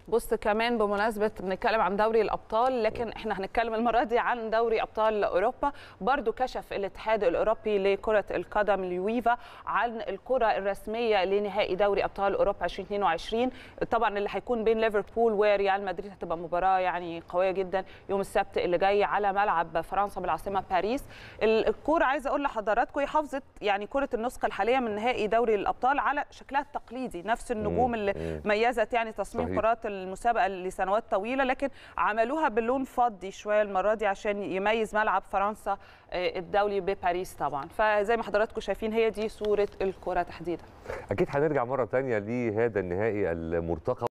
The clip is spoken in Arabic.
بص كمان بمناسبه بنتكلم عن دوري الابطال، لكن احنا هنتكلم المره دي عن دوري ابطال اوروبا. برضو كشف الاتحاد الاوروبي لكره القدم اليويفا عن الكره الرسميه لنهائي دوري ابطال اوروبا 2022، طبعا اللي هيكون بين ليفربول وريال مدريد. هتبقى مباراه يعني قويه جدا يوم السبت اللي جاي على ملعب فرنسا بالعاصمه باريس. الكوره عايزه اقول لحضراتكم هي حافظت يعني كره النسخه الحاليه من نهائي دوري الابطال على شكلها التقليدي، نفس النجوم اللي ميزت يعني تصميم كرات المسابقه لسنوات طويله، لكن عملوها باللون فضي شويه المره دي عشان يميز ملعب فرنسا الدولي بباريس طبعا. فزي ما حضراتكم شايفين هي دي صوره الكره تحديدا. اكيد هنرجع مره ثانيه لهذا النهائي المرتقب.